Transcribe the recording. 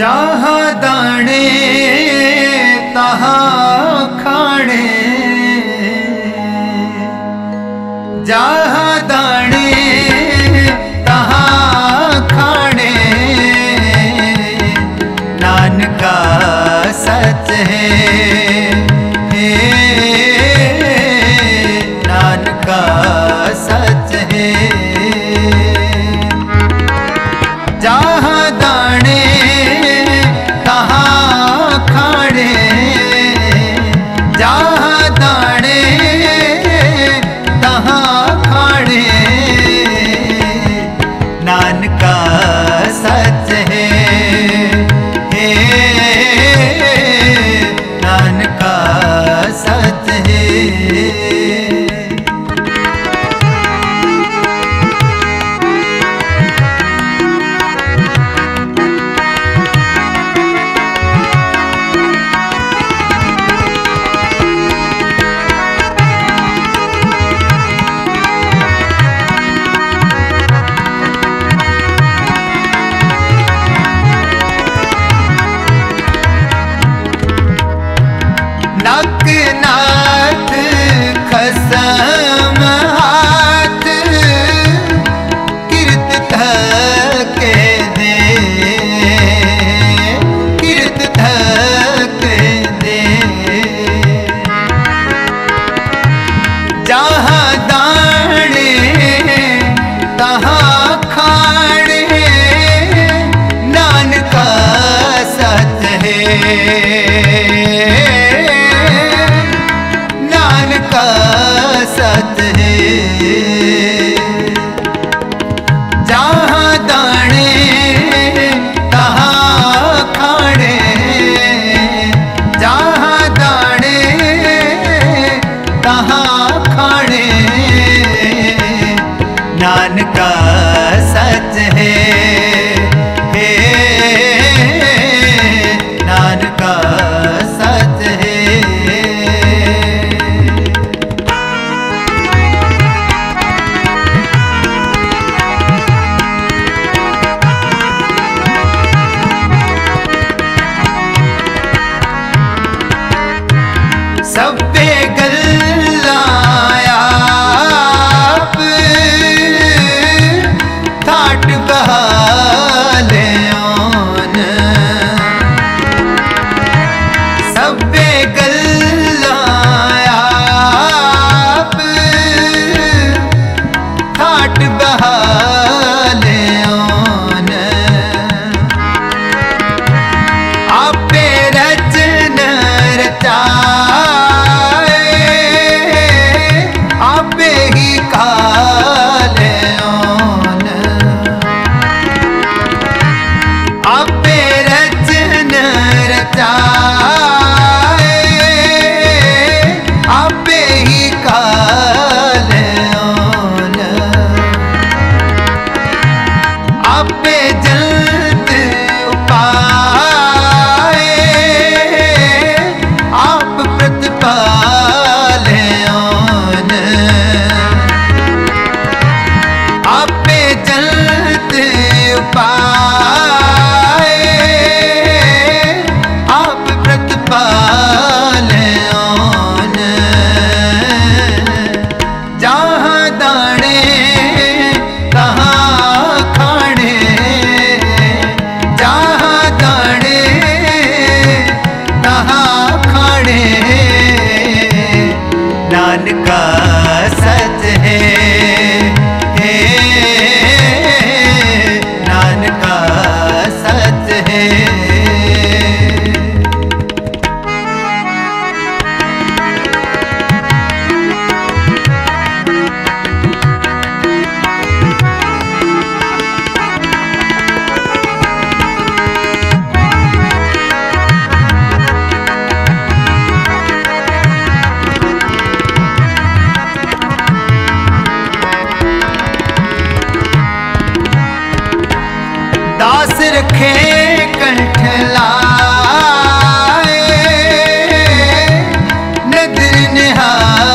जहाँ दाने तहाँ खाने, जहाँ दाने तहाँ खाने, नानका सच है, नानका सच है। जहाँ दाने तहाँ खाने, जहाँ दाने तहाँ खाने, नानका सच है, नानका सच है। नक नाथ खसम हाथ, किरत थके दे, किरत थके दे। जहाँ दाने तहाँ खाने, नानका सच है, नानका सच है। जहाँ दाने तहाँ खाने, जहाँ दाने तहाँ खाने, नानका सच है, नानका सच है। सब्बे गल्ला आप थाट बहाले ओन, सब्बे गल्ला आप थाट बहाले ओन। आपे रचन रचाए, आपे ही काले ओन। आपे रचन रचाए, आपे ही काले ओन। आपे जल्द उपाय, आप प्रतिपाले ओन। आपे जल्द उपाय, आप प्रतिपाले ओन। जहाँ दाने तहाँ खाने, जहाँ दाने तहाँ खाने, नानका सच है, नानका सच है। दास रखे कंठ लाए, नदर निहार